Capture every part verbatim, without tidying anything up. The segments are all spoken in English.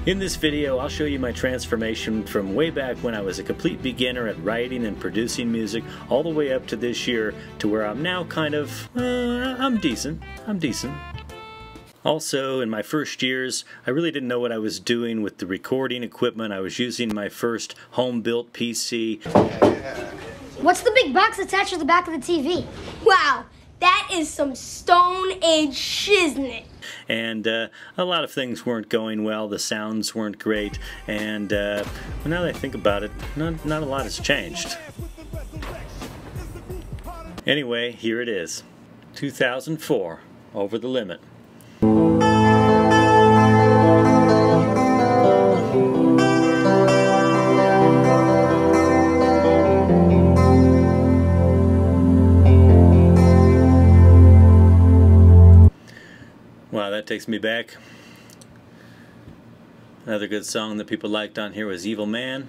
In this video, I'll show you my transformation from way back when I was a complete beginner at writing and producing music all the way up to this year to where I'm now kind of, uh, I'm decent, I'm decent. Also, in my first years, I really didn't know what I was doing with the recording equipment. I was using my first home-built P C. What's the big box attached to the back of the T V? Wow, that is some Stone Age shiznit. And uh, a lot of things weren't going well, the sounds weren't great, and uh, well, now that I think about it, not, not a lot has changed. Anyway, here it is, two thousand four, Over the Limit. Wow, that takes me back. Another good song that people liked on here was Evil Man.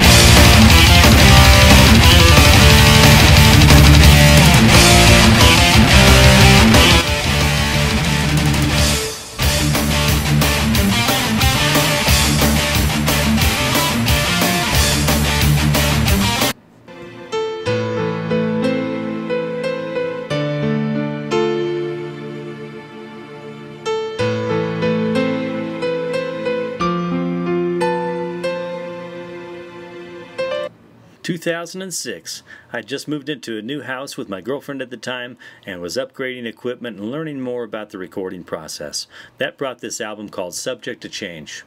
two thousand six. I just moved into a new house with my girlfriend at the time and was upgrading equipment and learning more about the recording process. That brought this album called Subject to Change.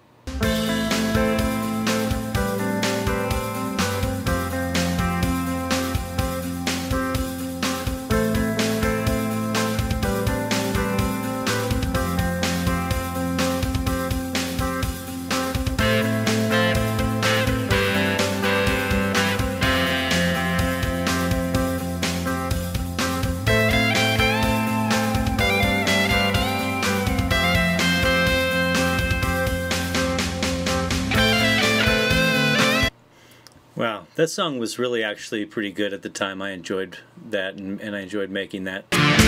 Wow, that song was really actually pretty good at the time. I enjoyed that, and, and I enjoyed making that.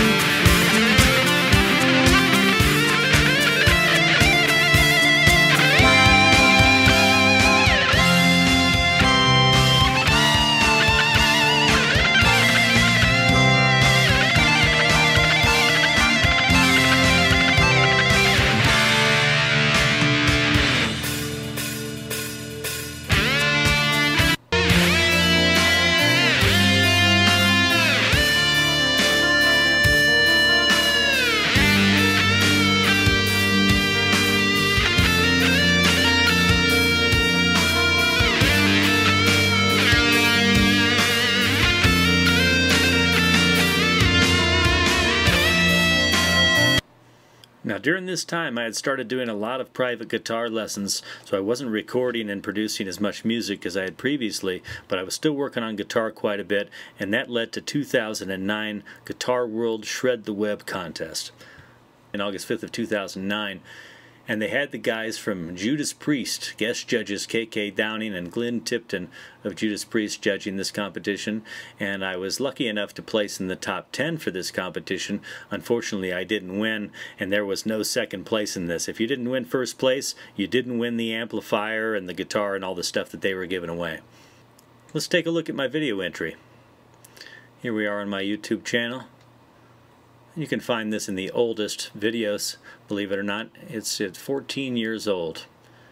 Now during this time I had started doing a lot of private guitar lessons, so I wasn't recording and producing as much music as I had previously, but I was still working on guitar quite a bit, and that led to two thousand nine Guitar World Shred the Web contest in August fifth of two thousand nine. And they had the guys from Judas Priest, guest judges K K Downing and Glenn Tipton of Judas Priest judging this competition, and I was lucky enough to place in the top ten for this competition. Unfortunately, I didn't win, and there was no second place in this. If you didn't win first place, you didn't win the amplifier and the guitar and all the stuff that they were giving away. Let's take a look at my video entry. Here we are on my YouTube channel. You can find this in the oldest videos, believe it or not. It's, it's fourteen years old.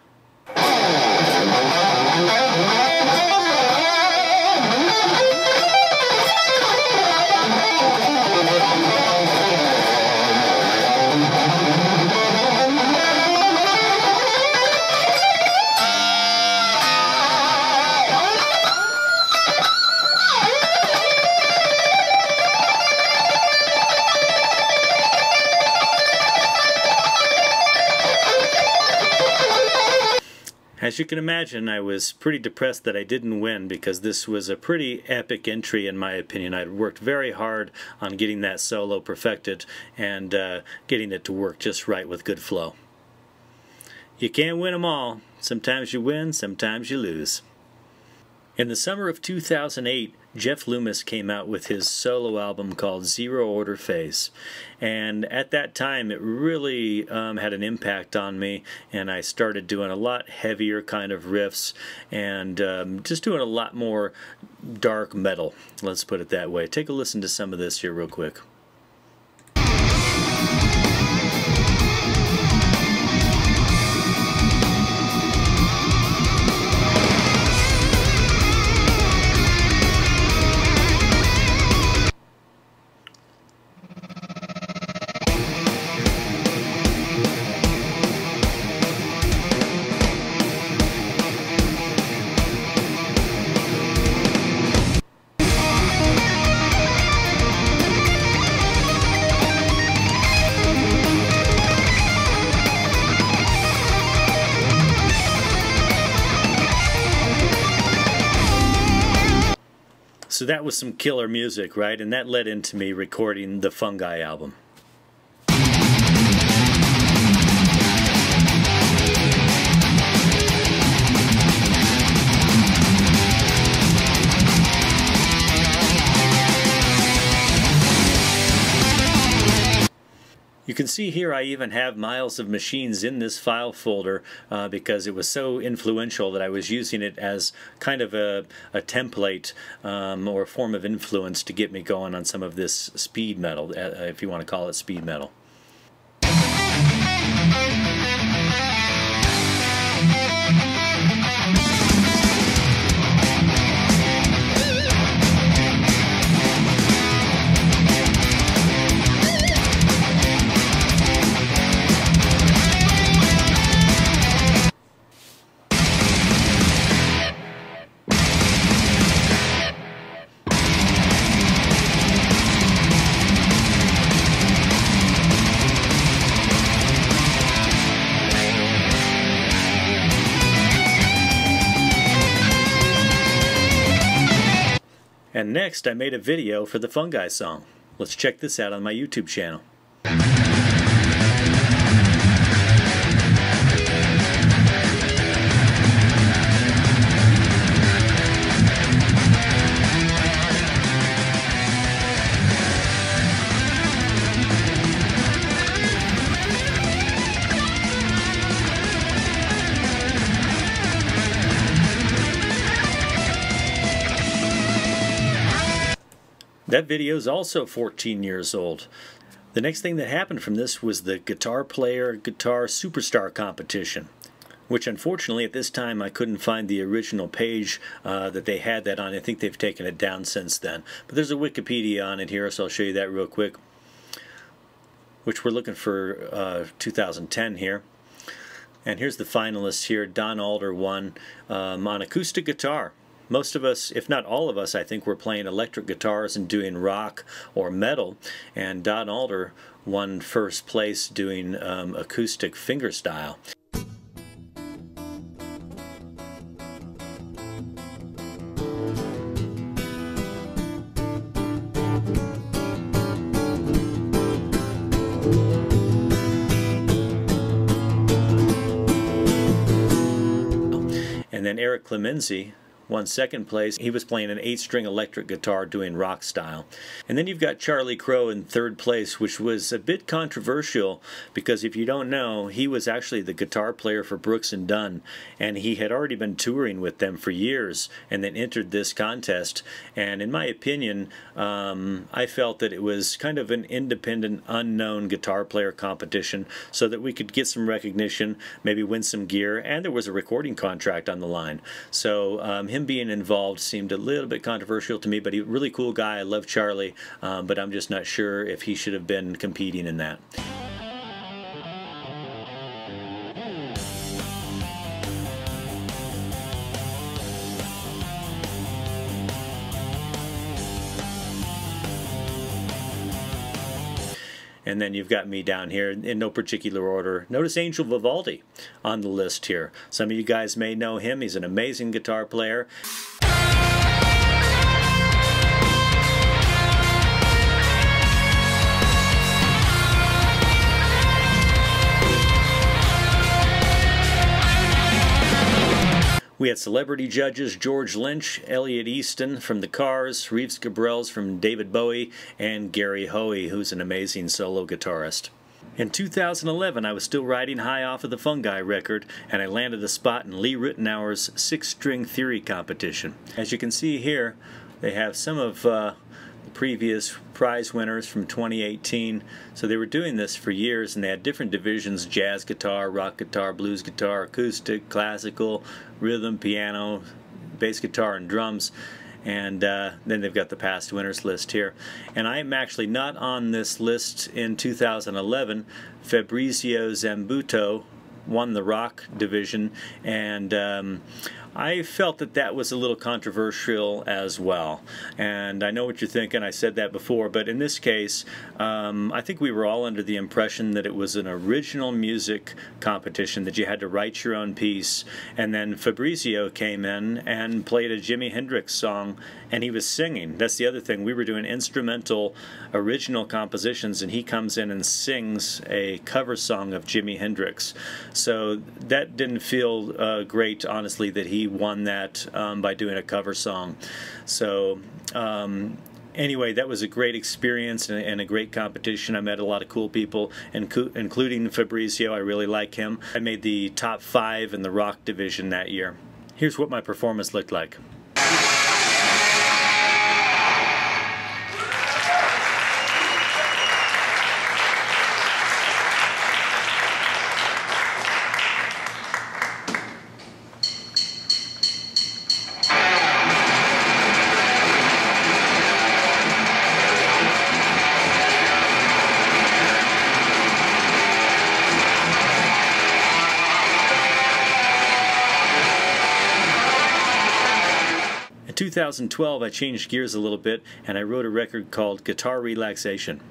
As you can imagine, I was pretty depressed that I didn't win, because this was a pretty epic entry in my opinion. I'd worked very hard on getting that solo perfected and uh, getting it to work just right with good flow. You can't win them all. Sometimes you win, sometimes you lose. In the summer of two thousand eight, Jeff Loomis came out with his solo album called Zero Order Phase, and at that time it really um, had an impact on me, and I started doing a lot heavier kind of riffs and um, just doing a lot more dark metal, let's put it that way. Take a listen to some of this here real quick. So that was some killer music, right? And that led into me recording the Fungi album. You can see here I even have Miles of Machines in this file folder uh, because it was so influential that I was using it as kind of a, a template um, or a form of influence to get me going on some of this speed metal, uh, if you want to call it speed metal. And next, I made a video for the Fungi song. Let's check this out on my YouTube channel. That video is also fourteen years old. The next thing that happened from this was the Guitar Player Guitar Superstar competition, which unfortunately at this time I couldn't find the original page uh, that they had that on. I think they've taken it down since then. But there's a Wikipedia on it here, so I'll show you that real quick, which we're looking for uh, two thousand ten here. And here's the finalists here. Don Alder won um, on acoustic guitar. Most of us, if not all of us, I think were playing electric guitars and doing rock or metal, and Don Alder won first place doing um, acoustic fingerstyle. And then Eric Clemenzi won second place. He was playing an eight-string electric guitar doing rock style. And then you've got Charlie Crow in third place, which was a bit controversial because if you don't know, he was actually the guitar player for Brooks and Dunn, and he had already been touring with them for years and then entered this contest. And in my opinion, um, I felt that it was kind of an independent, unknown guitar player competition so that we could get some recognition, maybe win some gear, and there was a recording contract on the line. So um, him being involved seemed a little bit controversial to me, but he's a really cool guy. I love Charlie, um, but I'm just not sure if he should have been competing in that. And then you've got me down here in no particular order. Notice Angel Vivaldi on the list here. Some of you guys may know him. He's an amazing guitar player. We had celebrity judges George Lynch, Elliot Easton from the Cars, Reeves Gabrels from David Bowie, and Gary Hoey, who's an amazing solo guitarist. In two thousand eleven, I was still riding high off of the Fungi record, and I landed a spot in Lee Ritenour's six-string theory competition. As you can see here, they have some of uh, the previous prize winners from twenty eighteen. So they were doing this for years, and they had different divisions: jazz guitar, rock guitar, blues guitar, acoustic, classical, rhythm, piano, bass guitar, and drums. And uh, then they've got the past winners list here. And I'm actually not on this list in two thousand eleven. Fabrizio Zambuto won the rock division, and um, I felt that that was a little controversial as well. And I know what you're thinking, I said that before, but in this case, um, I think we were all under the impression that it was an original music competition, that you had to write your own piece. And then Fabrizio came in and played a Jimi Hendrix song, and he was singing. That's the other thing. We were doing instrumental original compositions, and he comes in and sings a cover song of Jimi Hendrix. So that didn't feel uh, great, honestly, that he won that um, by doing a cover song. So um, anyway, that was a great experience and, and a great competition. I met a lot of cool people, including Fabrizio. I really like him. I made the top five in the rock division that year. Here's what my performance looked like. In two thousand twelve, I changed gears a little bit, and I wrote a record called Guitar Relaxation.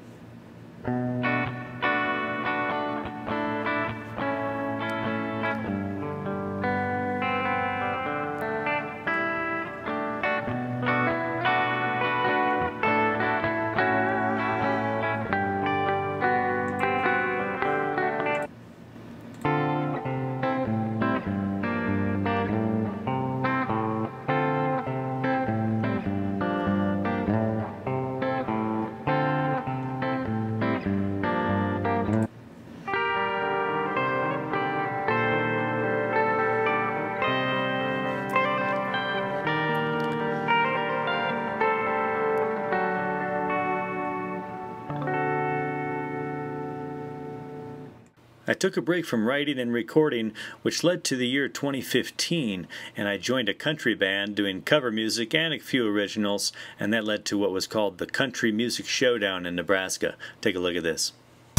I took a break from writing and recording, which led to the year twenty fifteen, and I joined a country band doing cover music and a few originals, and that led to what was called the Country Music Showdown in Nebraska. Take a look at this.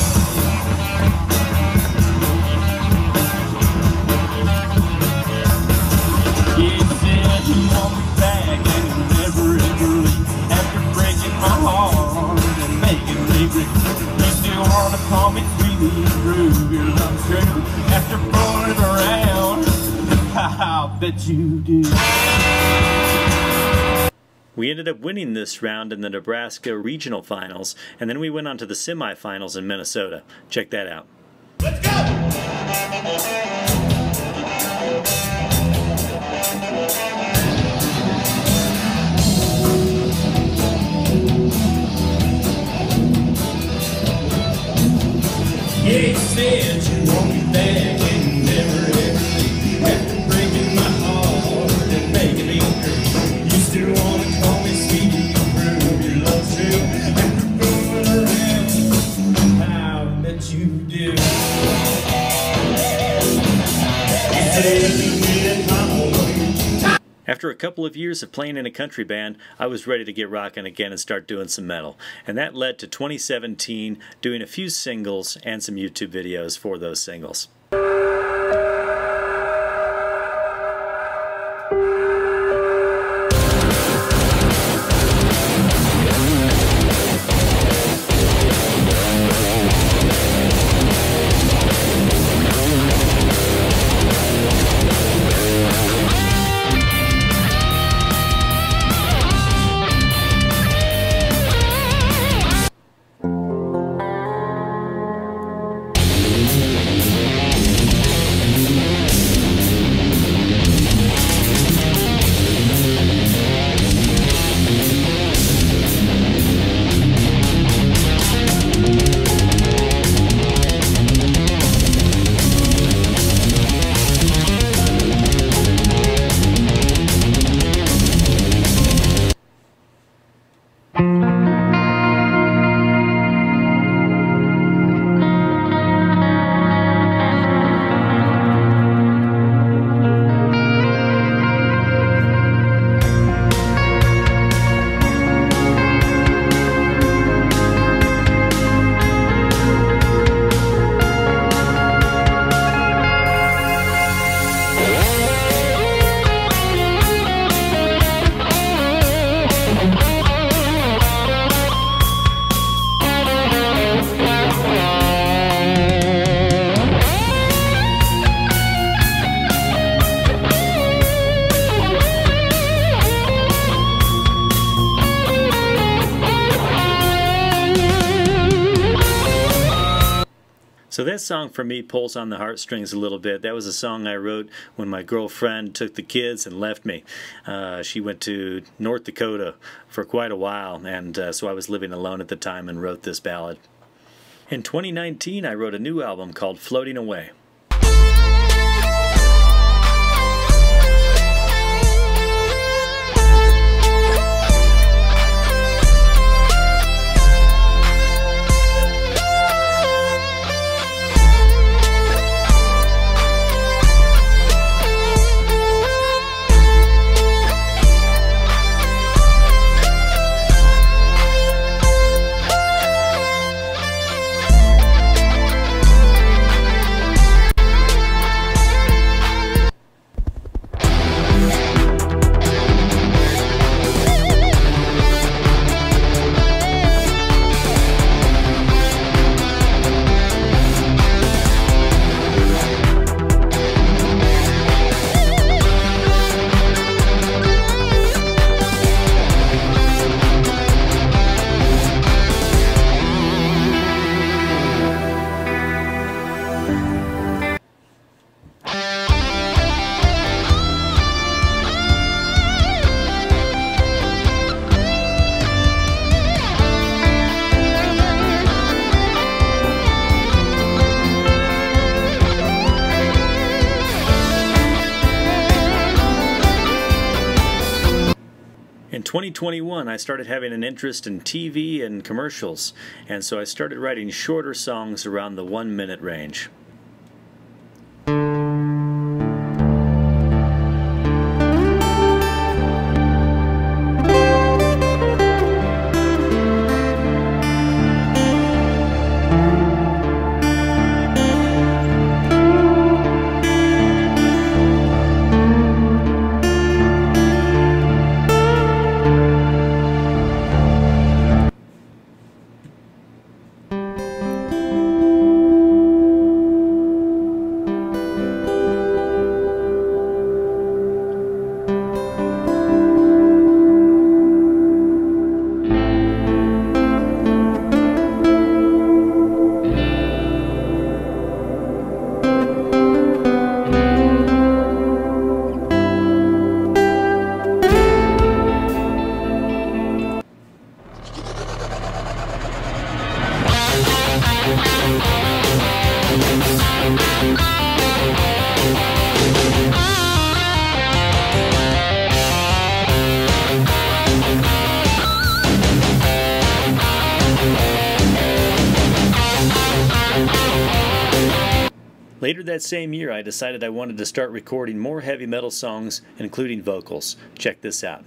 After fooling around, I bet you do. We ended up winning this round in the Nebraska regional finals, and then we went on to the semifinals in Minnesota. Check that out. Let's go! Yeah, said you want me back and never ever leave. After breaking my heart and making me hurt, you still want to call me sweetie, prove your love's real. After fooling around, I bet you do. You said you needed my boy. After a couple of years of playing in a country band, I was ready to get rocking again and start doing some metal. And that led to twenty seventeen doing a few singles and some YouTube videos for those singles. So that song for me pulls on the heartstrings a little bit. That was a song I wrote when my girlfriend took the kids and left me. Uh, she went to North Dakota for quite a while, and uh, so I was living alone at the time and wrote this ballad. In twenty nineteen, I wrote a new album called Floating Away. In twenty twenty-one, I started having an interest in T V and commercials, and so I started writing shorter songs around the one minute range. Later that same year, I decided I wanted to start recording more heavy metal songs, including vocals. Check this out.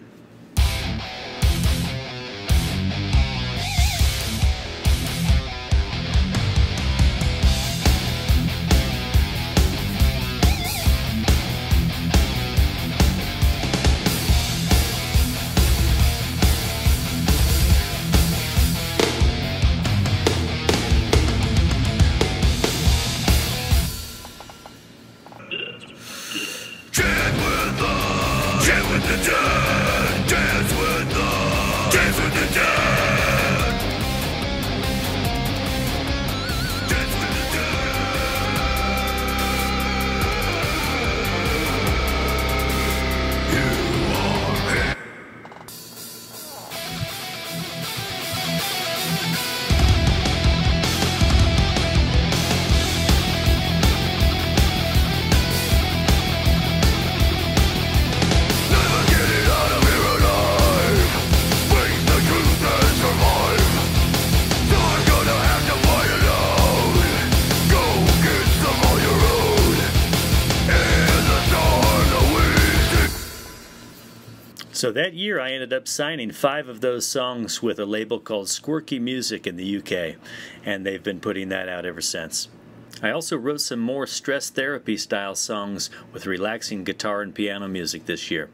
So that year I ended up signing five of those songs with a label called Squirky Music in the U K, and they've been putting that out ever since. I also wrote some more stress therapy style songs with relaxing guitar and piano music this year.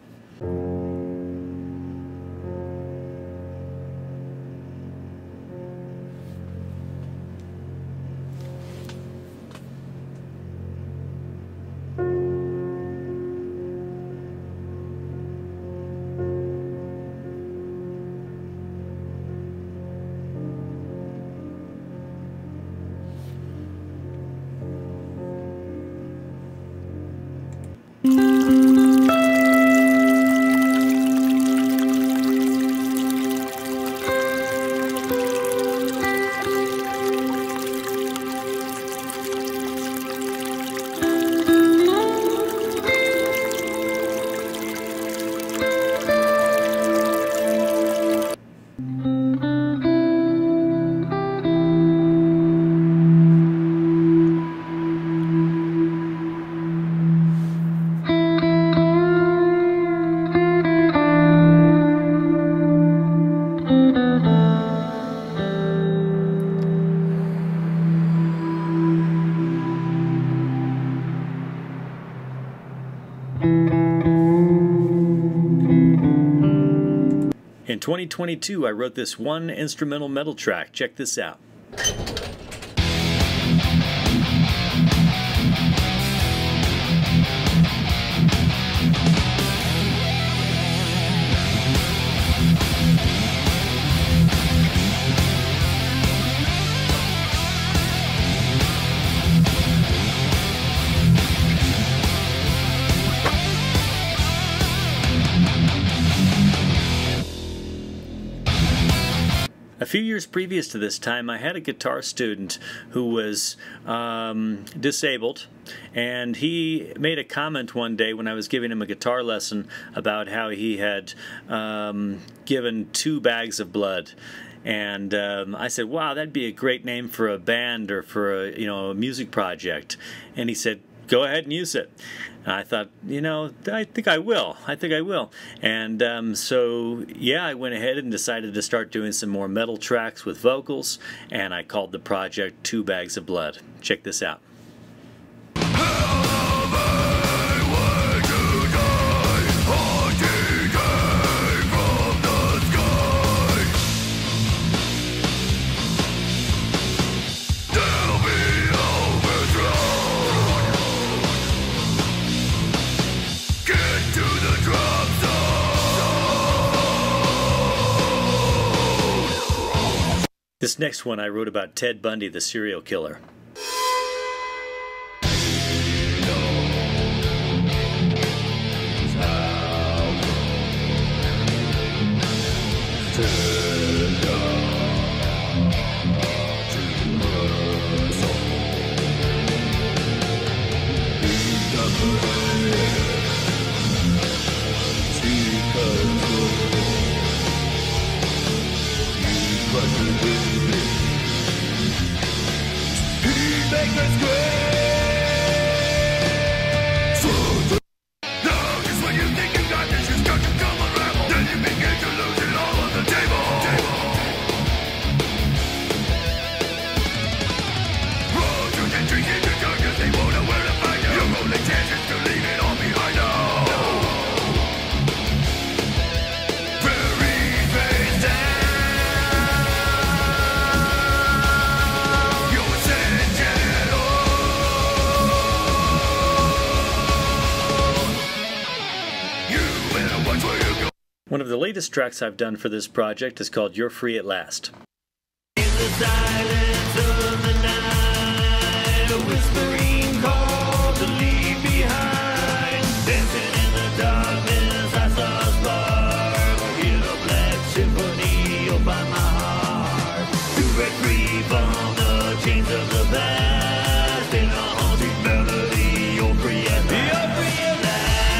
In twenty twenty-two, I wrote this one instrumental metal track. Check this out. A few years previous to this time, I had a guitar student who was um, disabled, and he made a comment one day when I was giving him a guitar lesson about how he had um, given two bags of blood. And um, I said, wow, that'd be a great name for a band or for a, you know, a music project. And he said, go ahead and use it. And I thought, you know, I think I will. I think I will. And um, so, yeah, I went ahead and decided to start doing some more metal tracks with vocals, and I called the project Two Bags of Blood. Check this out. This next one I wrote about Ted Bundy, the serial killer. One of the latest tracks I've done for this project is called You're Free at Last. In the silence of the night, a whispering call to leave behind. Dancing in the darkness, I saw a spark. Hear the black symphony, you'll find my heart. To break free from the chains of the past. In a haunting melody, you're free at last. You're free at last.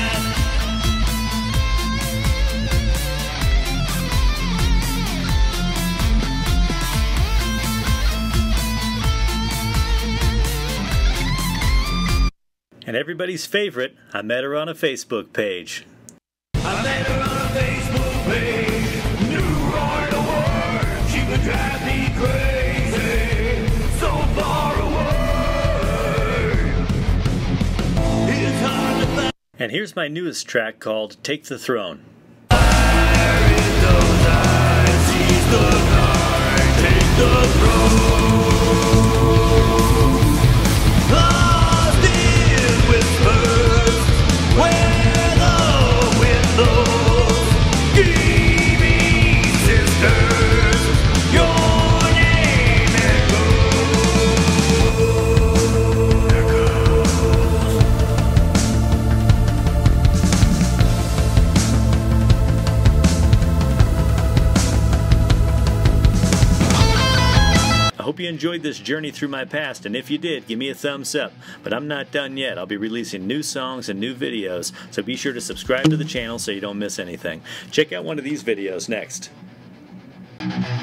And everybody's favorite, I met her on a Facebook page. I met her on a Facebook page. Knew right away she would drive me crazy. So far away, it's hard to find. And here's my newest track called Take the Throne. Fire in those eyes, seize the night, take the throne. Lost in whispers, where the wind blows. Give me, sisters, your name echoes. I hope you enjoyed this journey through my past, and if you did, give me a thumbs up. But I'm not done yet. I'll be releasing new songs and new videos, so be sure to subscribe to the channel so you don't miss anything. Check out one of these videos next.